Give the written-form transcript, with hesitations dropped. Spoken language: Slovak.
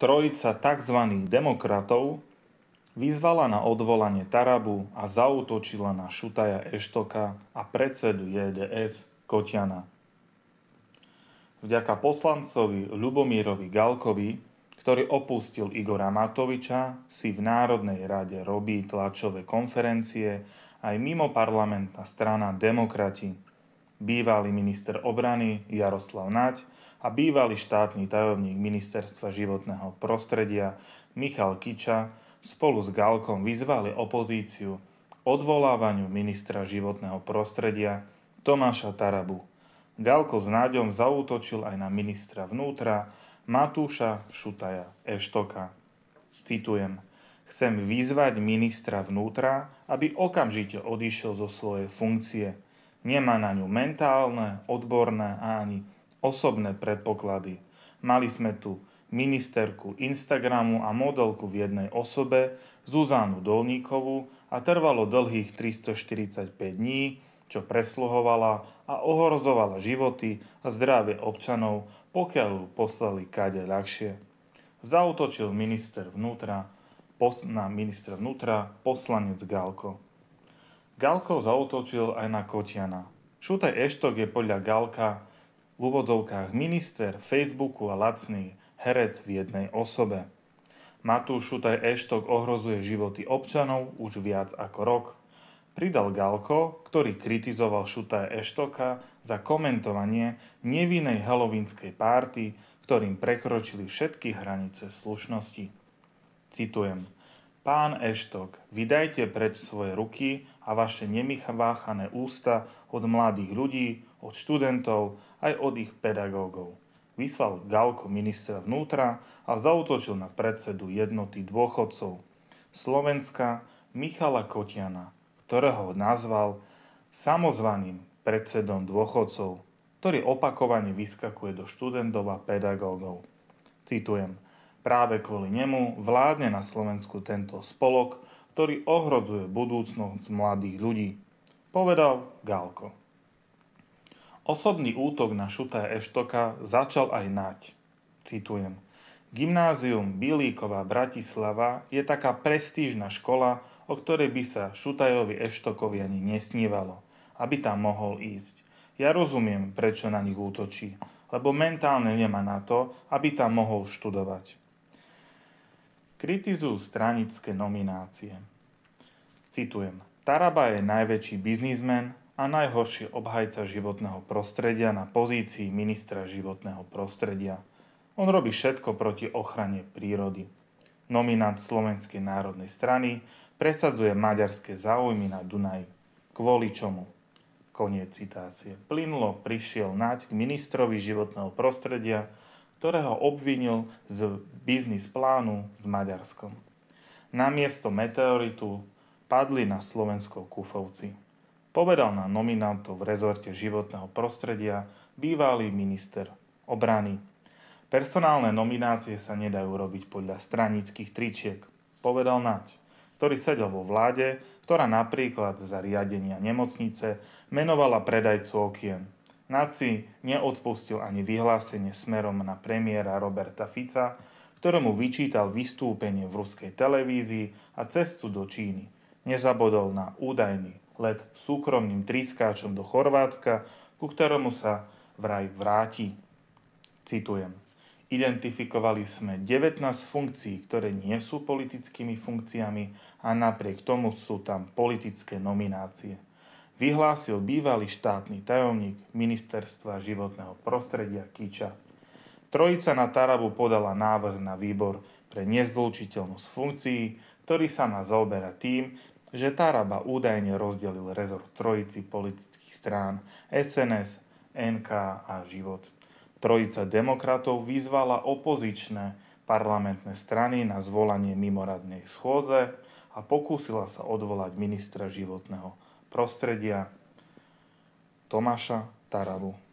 Trojica tzv. Demokratov vyzvala na odvolanie Tarabu a zaútočila na Šutaja Eštoka a predsedu JDS Koťana. Vďaka poslancovi Ľubomírovi Galkovi, ktorý opustil Igora Matoviča, si v Národnej rade robí tlačové konferencie aj mimoparlamentná strana Demokrati, bývalý minister obrany Jaroslav Naď a bývalý štátny tajomník Ministerstva životného prostredia Michal Kiča spolu s Galkom vyzvali opozíciu k odvolávaniu ministra životného prostredia Tomáša Tarabu. Galko s Náďom zaútočil aj na ministra vnútra Matúša Šutaja Eštoka. Citujem: Chcem vyzvať ministra vnútra, aby okamžite odišiel zo svojej funkcie. Nemá na ňu mentálne, odborné a ani osobné predpoklady. Mali sme tu ministerku Instagramu a modelku v jednej osobe, Zuzanu Dolníkovú, a trvalo dlhých 345 dní, čo presluhovala a ohrozovala životy a zdravie občanov, pokiaľ ju poslali kade ľahšie. Zaútočil na ministra vnútra poslanec Galko. Galko zaútočil aj na Koťana. Šutaj Eštok je podľa Galka v úvodzovkách minister Facebooku a lacný herec v jednej osobe. Matúš Šutaj Eštok ohrozuje životy občanov už viac ako rok. Pridal Galko, ktorý kritizoval Šutaja Eštoka za komentovanie nevinnej halloweenskej párty, ktorým prekročili všetky hranice slušnosti. Citujem: Pán Eštok, vydajte preč svoje ruky a vaše nemychváchané ústa od mladých ľudí, od študentov, aj od ich pedagógov. Vyslal Galko ministra vnútra a zaútočil na predsedu Jednoty dôchodcov Slovenska Michala Koťana, ktorého nazval samozvaným predsedom dôchodcov, ktorý opakovane vyskakuje do študentov a pedagógov. Citujem: Práve kvôli nemu vládne na Slovensku tento spolok, ktorý ohrozuje budúcnosť mladých ľudí, povedal Galko. Osobný útok na Šutaja Eštoka začal aj Naď. Citujem: Gymnázium Bilíkova Bratislava je taká prestížna škola, o ktorej by sa Šutajovi Eštokovi ani nesnívalo, aby tam mohol ísť. Ja rozumiem, prečo na nich útočí, lebo mentálne nemá na to, aby tam mohol študovať. Kritizujú stranické nominácie. Citujem: Taraba je najväčší biznismen a najhorší obhajca životného prostredia na pozícii ministra životného prostredia. On robí všetko proti ochrane prírody. Nominant Slovenskej národnej strany presadzuje maďarské záujmy na Dunaji. Kvôli čomu? Koniec citácie. Plynulo prišiel Naď k ministrovi životného prostredia, ktorého obvinil z biznis plánu s Maďarskom. Namiesto meteoritu padli na Slovensko kufovci. Povedal na nominantov v rezorte životného prostredia bývalý minister obrany. Personálne nominácie sa nedajú robiť podľa stranických tričiek, povedal Naď, ktorý sedel vo vláde, ktorá napríklad za riadenia nemocnice menovala predajcu okien. Naď si neodpustil ani vyhlásenie smerom na premiéra Roberta Fica, ktorému vyčítal vystúpenie v ruskej televízii a cestu do Číny. Nezabodol na údajný let súkromným triskáčom do Chorvátska, ku ktorému sa vraj vráti. Citujem: Identifikovali sme 19 funkcií, ktoré nie sú politickými funkciami a napriek tomu sú tam politické nominácie. Vyhlásil bývalý štátny tajomník Ministerstva životného prostredia Kiča. Trojica na Tarabu podala návrh na výbor pre nezlučiteľnosť funkcií, ktorý sa má zaoberať tým, že Taraba údajne rozdelil rezort trojici politických strán SNS, NK a Život. Trojica demokratov vyzvala opozičné parlamentné strany na zvolanie mimoriadnej schôdze a pokúsila sa odvolať ministra životného prostredia Tomáša Tarabu.